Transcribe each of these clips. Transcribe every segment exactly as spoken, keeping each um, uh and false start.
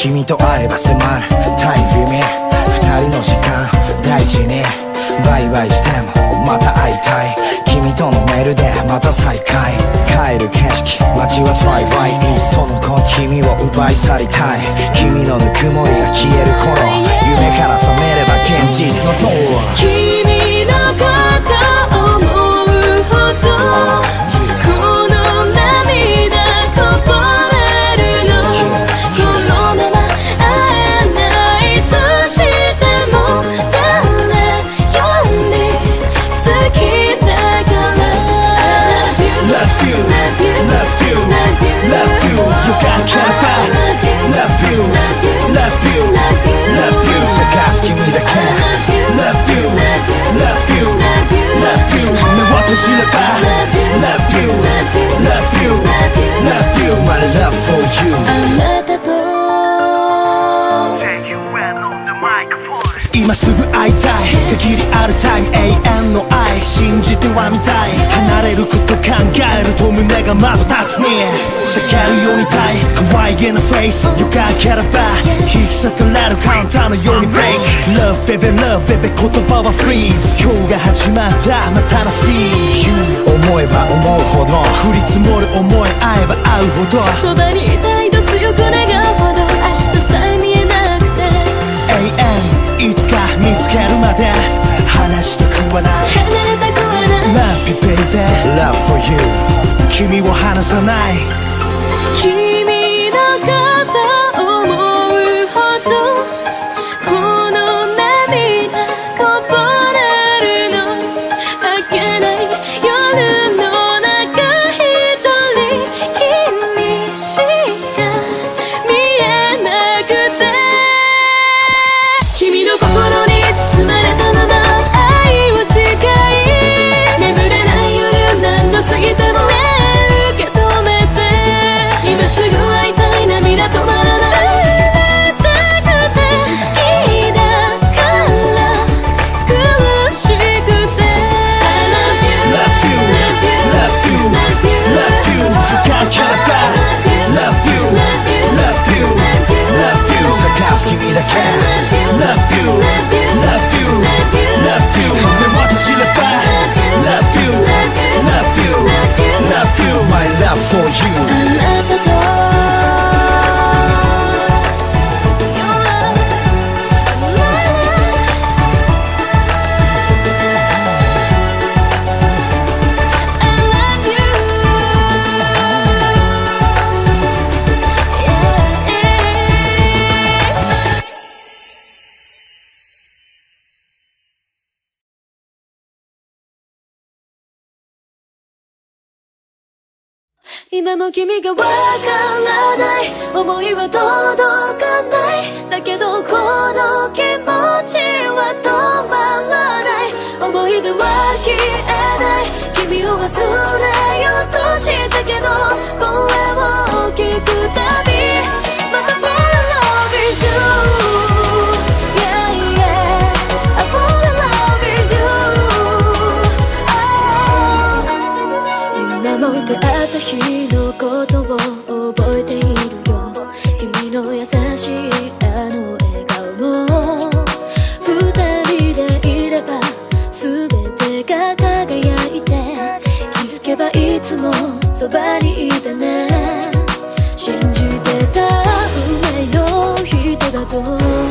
君と会えば迫るタイムリミット二人の時間大事にバイバイしてもまた会いたい君とのメールでまた再会帰る景色街はトライバイいっその子君を奪い去りたい君のぬくもりが消える頃夢から覚めれば現実のドア君のこと思うほどこの涙こぼれるのこのまま会えないとしても誰より好きだから Love you, love you, love you, love you You got care Love you, love you, love you 探す君だけ Love you, love you, love you 目を閉じれば Love you, love you, love you My love for you あなたと今すぐ会いたい限りあるタイム永遠の愛信じてはみたい離れること考えると胸がまぶたつに避けるようにたい可愛げなフェイスよかければ引き裂かれるカウンターのようにブレイク Love baby love baby 言葉はフリーズ今日が始まったまたの See you 思えば思うほど降り積もる思い合えば合うほどそばにいたいと強く願うほど明日さえ見えなくて永遠いつか見つけるまで離したくはない離れたくはない Love you baby Love for you 君を離さない君のこと思うほどこの涙こぼれるの明けない夜の中一人君しか見えなくて君の心に包まれたまま愛を誓い眠れない夜何度過ぎてもね受け止めて今すぐ会いたい涙止まらない会いたくて好きだから苦しくて I love you Love you Love you Love you You got care Love you Love you Love you 探す君だけ Love you Love you Love you 目を閉じれば Love you Love you Love you My love for you あなたと Your love I love you yeah. 今も君がわからない思いは届かないだけどこの気持ちは止まらない思い出は消えない君を忘れようとしたけど声を聞くたびまた Fall in love with you Yeah yeah I fall in love with you、oh、今も出会った日のことを覚えているよ君の優しいあの笑顔も二人でいれば全てが輝いて気づけばいつもそばにいてね信じてた運命の人だと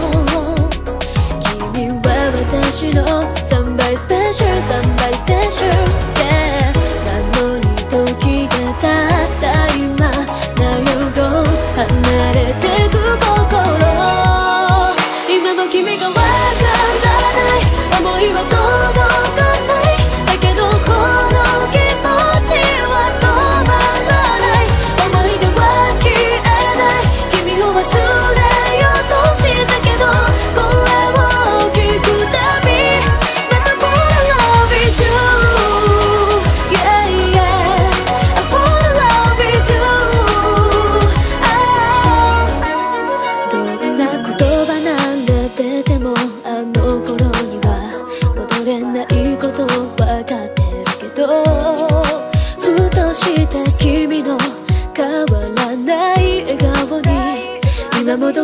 君は私の三倍スペシャル三倍スペシャル、yeah、なのに時が経った今なよど離れてく心今も君がわからない思いは届かないだけどこの気持ちは止まらない思い出は消えない君を忘れようとしたけど声を聞くたびまた Fall in love with you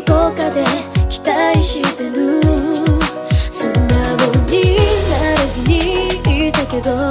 こかで期待してる。素直になれずにいたけど、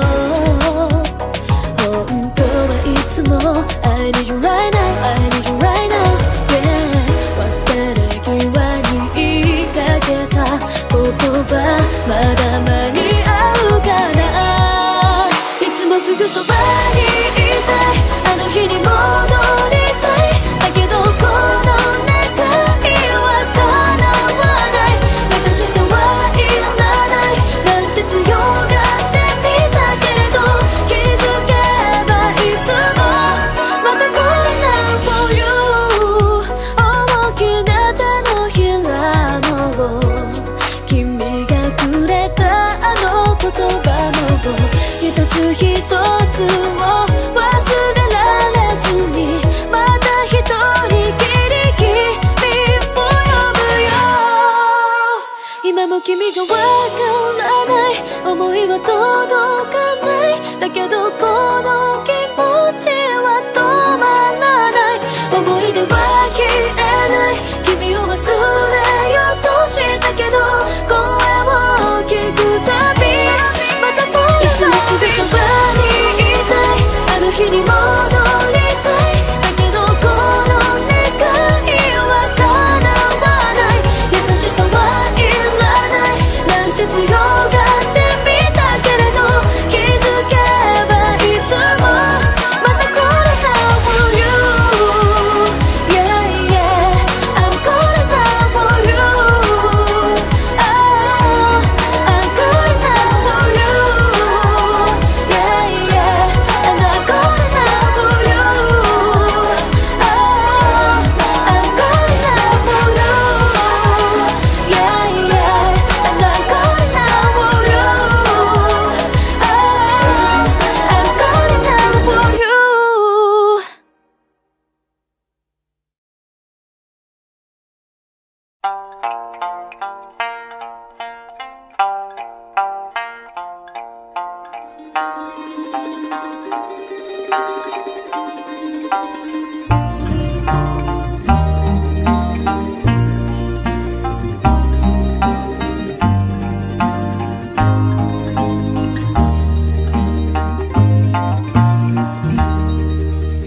本当はいつも I need you right now, I need you right now, yeah。 別れ際に言いかけた言葉、まだ間に合うかな。いつもすぐそばにいたい、あの日に戻りたい。だけどこの願いは叶わない。優しさはいらないなんて強がってみたけれど、気づけばいつもまたこれな for you。 大きな手のひらも君がくれたあの言葉も一つ一つを忘れられずに、また一人きり君を呼ぶよ。今も君がわからない、思いは届かない。だけどこの気持ちは止まらない。思い出は消えない、君を忘れようとしたけど、声を聞くたびまたこれいつもすぐそばにいたい、あの日に戻りたい。だけどこの願いは叶わない。優しさはいらないなんて強がってみたけれど、気づけばいつもまたこれな for you。 Yeah yeah I'm calling out for you。 Oh I'm calling out for you。 Yeah yeah and I'm calling out for you。 Oh I'm calling out for you。 Yeah yeah and I'm calling out for you。 Oh I'm calling out for you。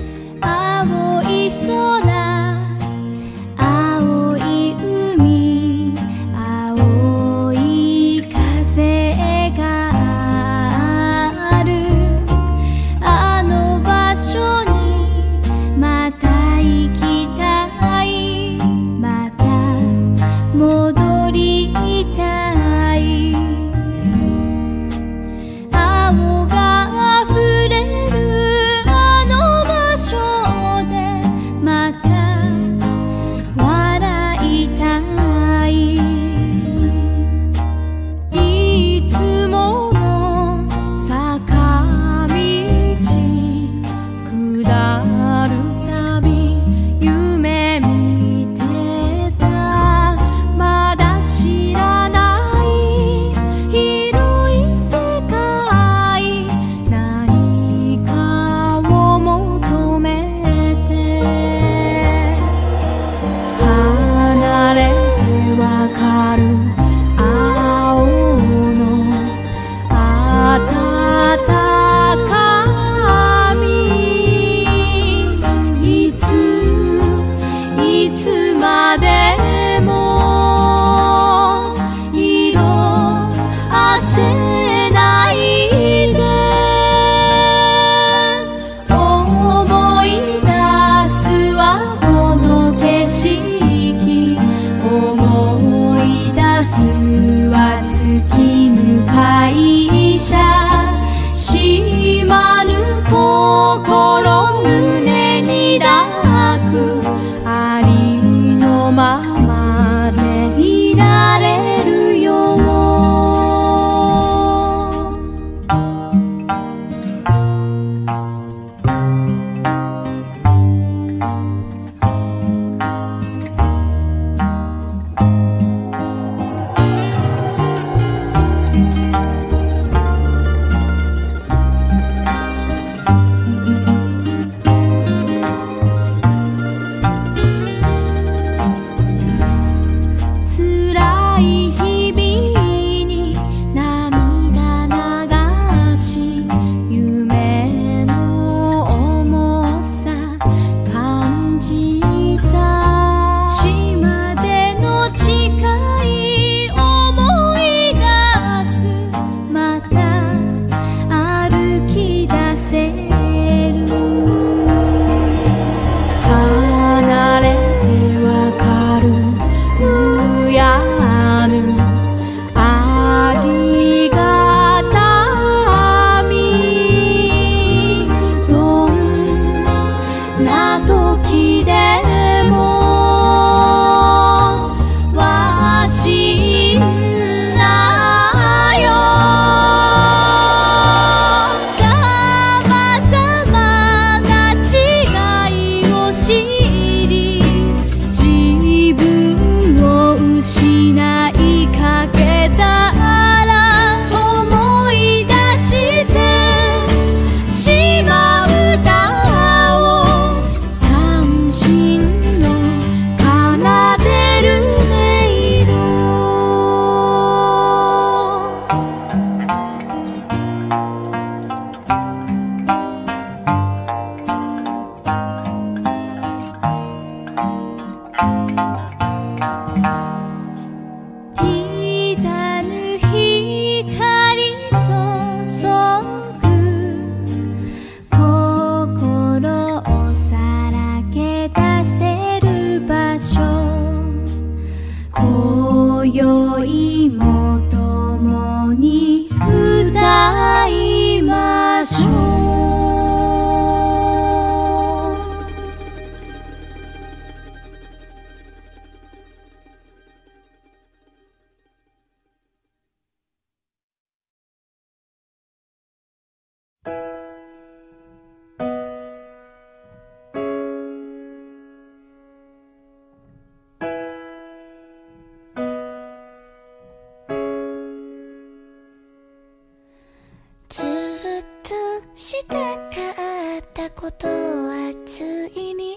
青い空青い海今宵も共に歌いましょう。 ずっとしたかったことはついに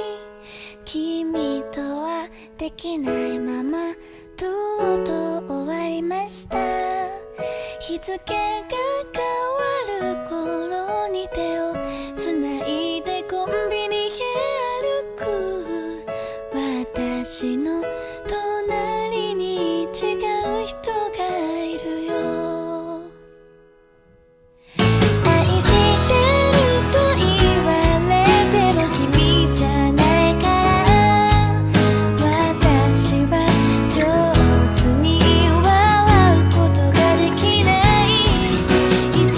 君とはできないままとうとう終わりました。日付が変わる頃に手をつないでコンビニへ歩く私の隣に違う人がいるよ。い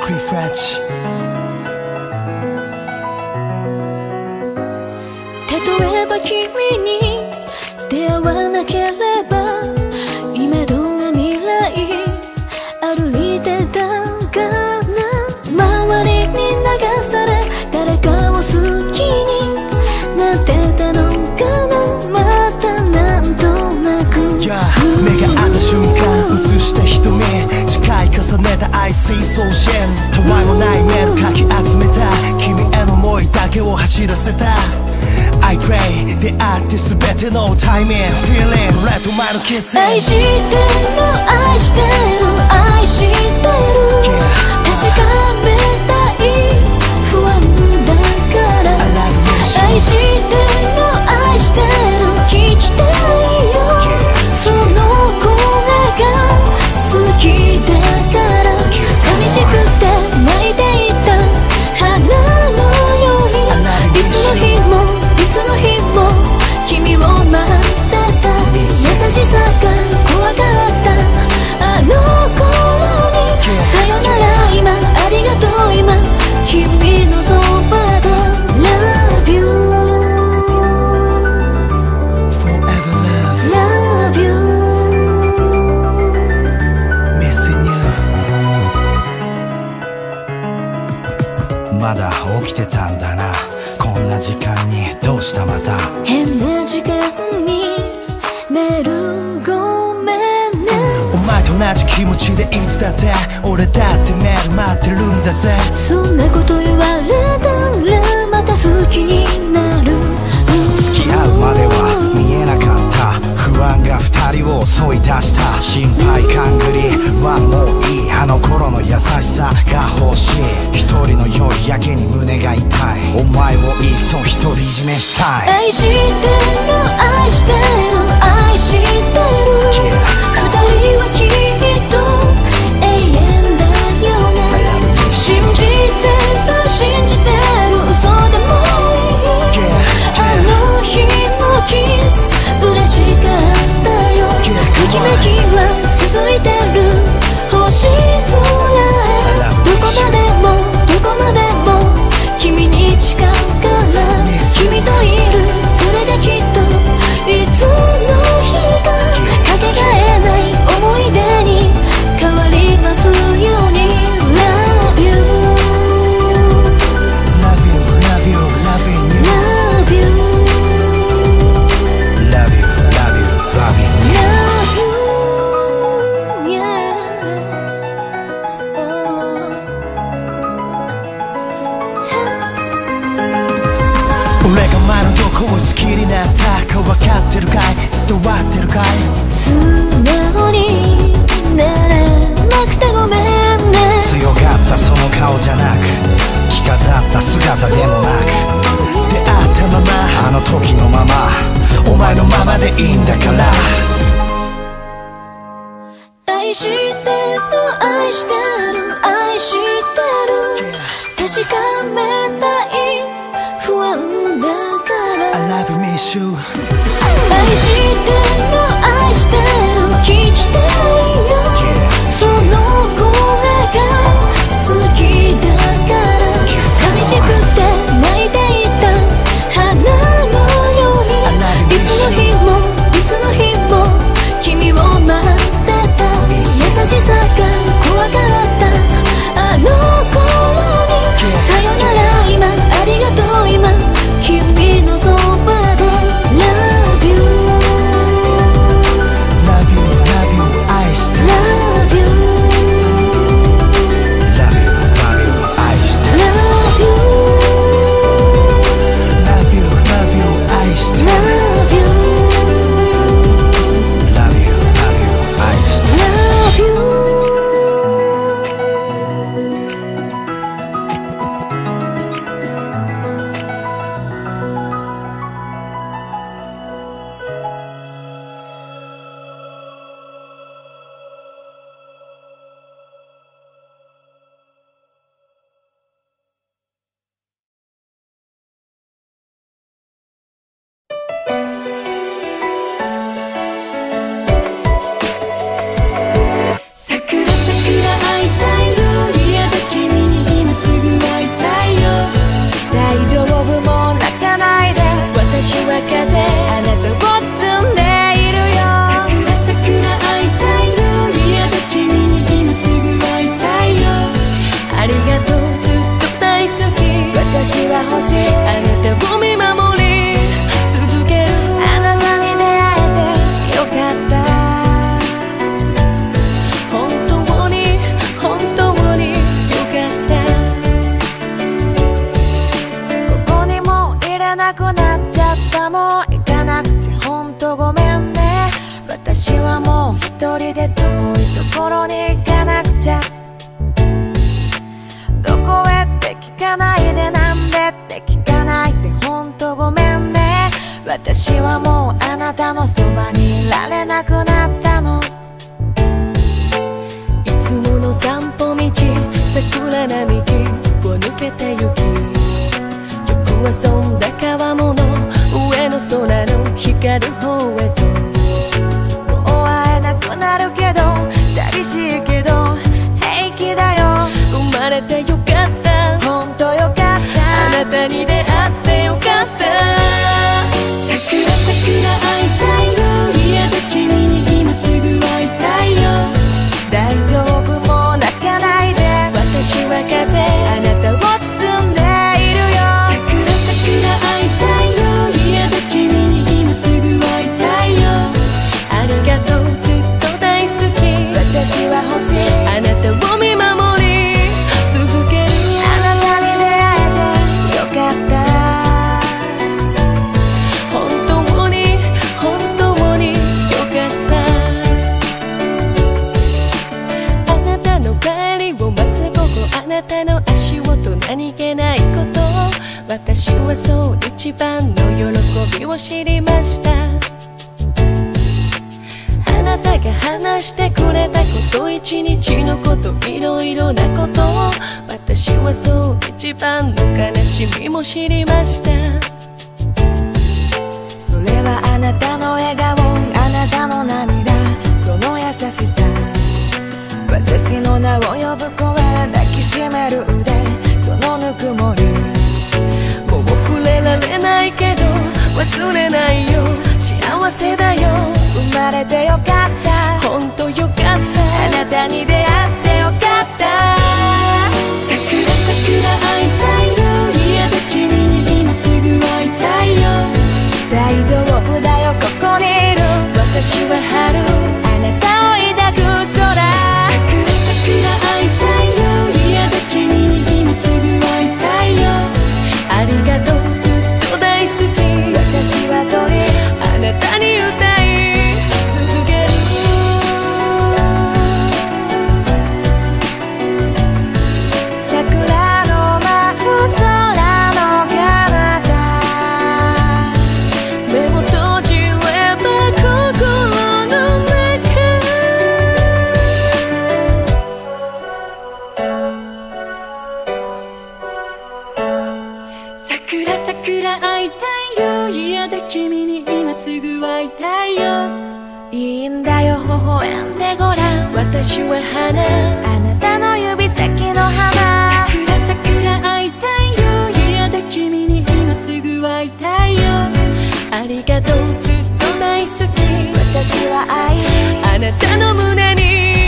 Prefetch。 例えば君に出会わなければ今どんな未来歩いてたかな。周りに流され誰かを好きになってたのかな。またなんとなく、 yeah、目が合った瞬間映した瞳近い重ねた愛水送信たわいもないメールかき集めた君への想いだけを走らせたI pray 出会って全てのタイミング Feeling Let my kiss 愛してる愛してる愛してる、yeah、確かめたい不安だから愛してる愛してる聞きたいよ、yeah、その声が好きだから寂しくて泣いていた花のようにいつの日もいつの日も君を待ってた優しさが怖かったあの頃にさよなら今ありがとう今君のそばで Love you Forever love Love you Missing you まだ起きてたんだなこんな時間にどうしたまた変な時間にメールごめんねお前と同じ気持ちでいつだって俺だってメール待ってるんだぜそんなこと言われたらまた好きになる付き合うまでは見えなかった不安が二人を襲い出した心配勘繰りはもういいあの頃の優しさが欲しい一人の夜やけに胸が痛いお前をいっそ独り占めしたい愛してる愛してる愛してる、yeah、二人はきっと永遠だよね信じてる信じてる嘘でもいい、yeah、あの日のキス嬉しかったよ、yeah、ときめきは続いてる星空へどこまでもどこまでも君に近いから君といるそれできっといつの日かかけがえない思い出に変わりますように Love you Love you Love you Loving you Love you Love you Love you Loving you Love you Yeah Oh 俺が前のどこを好きになったか分かってるかい伝わってるかい素直になれなくてごめんね強かったその顔じゃなく着飾った姿でもなく出会ったままあの時のままお前のままでいいんだから愛してる愛してる愛してる確かめたい不安だから I love you miss you 愛してる愛してる聞きたいよ、yeah、その声が好きだから寂しくて泣いていた花のようにいつの日もいつの日も君を待ってた優しさが怖かったあの頃に、yeah、さよなら今ありがとう今君のそばで Love you もそばにいられなくなったの。 いつもの散歩道、桜並木を抜けてゆき、よく遊んだ川面の上の空の光る方へと。 もう会えなくなるけど寂しいけど平気だよ。 生まれてよかった、 ほんとよかった。 あなたに出会ってよかった。 桜桜会いたいよ、嫌だ君に今すぐ会いたいよ。大丈夫もう泣かないで、 私は風、 あなたを包んでいるよ。桜桜会いたいよ、嫌だ君に今すぐ会いたいよ。 ありがとうずっと大好き、 私は欲しい、 あなたを見守り続ける。 あなたに出会えてよかった。 本当に本当によかった。あなたの帰りを待つ午後、あなたの足音何気ないこと、私はそう一番の喜びを知りました。あなたが話してくれたこと、一日のこと、いろいろなこと、私はそう一番の悲しみも知りました。 それはあなたの笑顔、あなたの涙、その優しさ、私の名を呼ぶ声、抱きしめる腕、そのぬくもり。 もう触れられないけど忘れないよ、幸せだよ。 生まれてよかった、 ほんとよかった。 あなたに出会ってよかった。桜桜会いたいよ、嫌だ君に今すぐ会いたいよ。大丈夫だよここにいる、 私は春、 あなたを抱く空。桜桜会いたいよ、嫌だ君に今すぐ会いたいよ。 ありがとうずっと大好き、 私は鳥、 あなたに歌い続ける。 桜の舞う空の彼方、 目を閉じれば心の中。 桜桜会いたいよ、嫌だ君に今すぐ会いたいよ。いいんだよ微笑んでごらん、 私は花、 あなたの指先の花。桜桜会いたいよ、嫌だ君に今すぐ会いたいよ。 ありがとうずっと大好き、 私は愛、 あなたの胸に。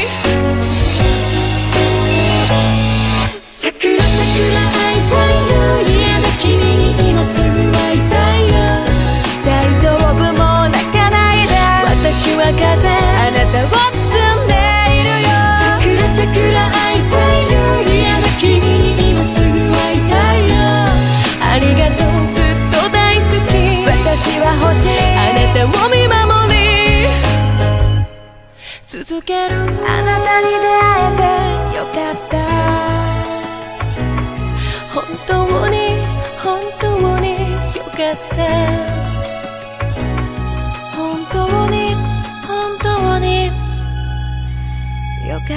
桜桜会いたいよ、嫌だ君に今すぐ会いたいよ。大丈夫もう泣かないで、 私は風、 あなたを包んでいるよ。桜桜会いたいよ、嫌だ君に今すぐ会いたいよ。 ありがとうずっと大好き、 私は欲しい、 あなたを見守り続ける。 あなたに出会えてよかった。 本当に本当によかった。 本当に本当によかった。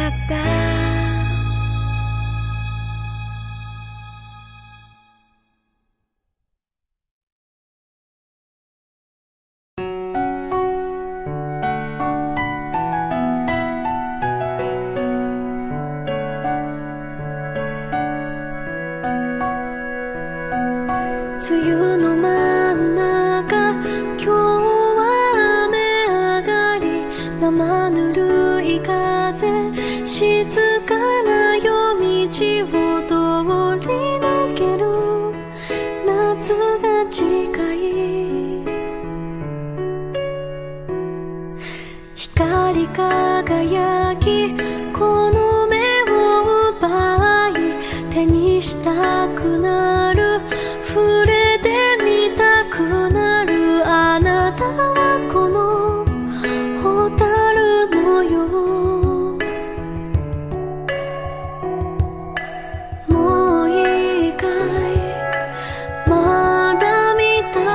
梅雨の真ん中、今日は雨上がり、生ぬるい風、静かな夜道を通り抜ける。夏が近い、光り輝き、この目を奪い、手にしたくなる、触れてみたくなる。あなたはこの蛍のよう、もういいかい、まだ見た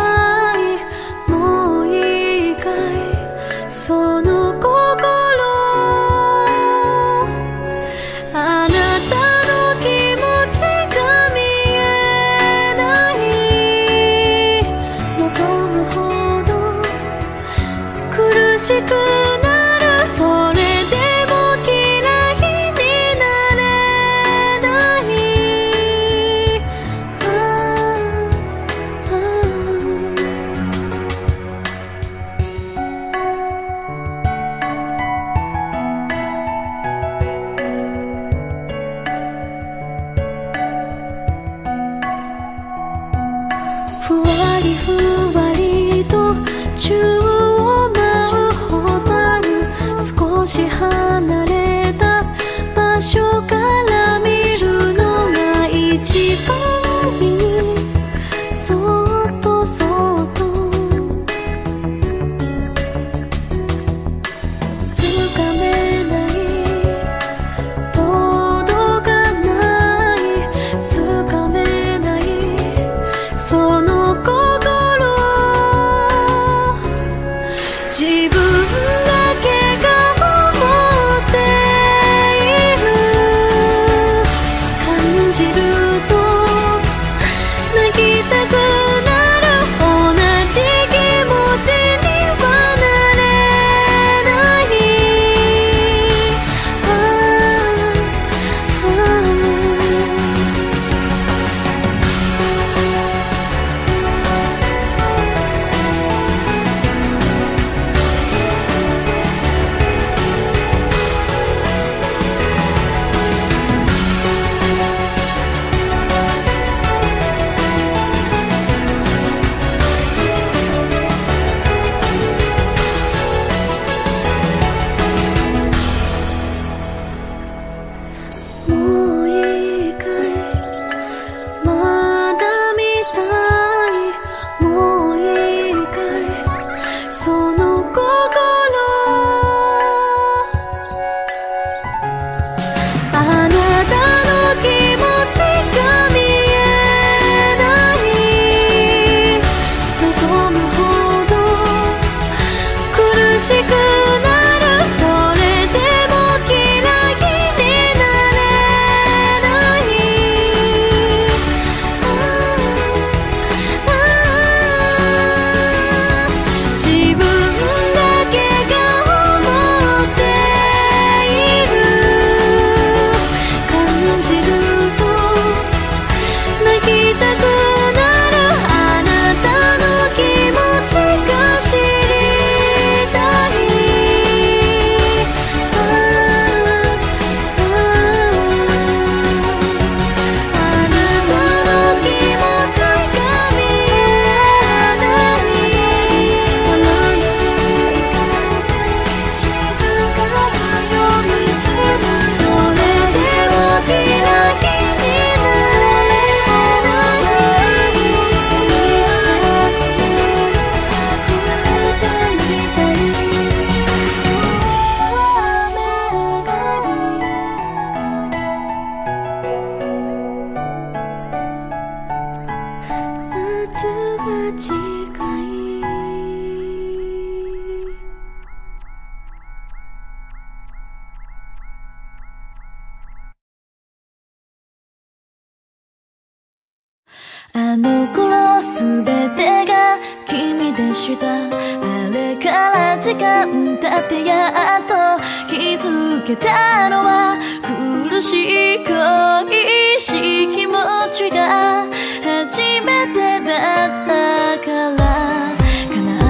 あの頃すべてが君でした。あれから時間経ってやっと気づけたのは苦しい恋しい気持ちが初めてだったからかな。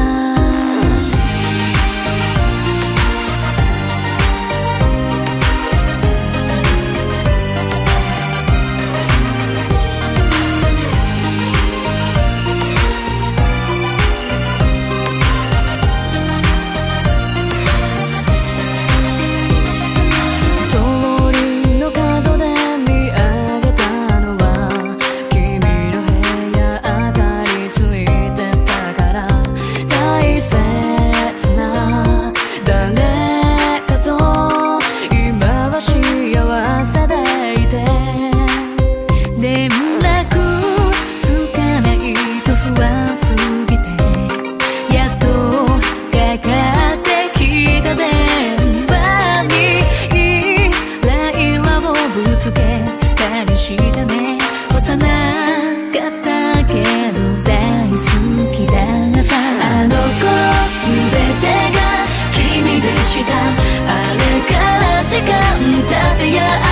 時間経ってや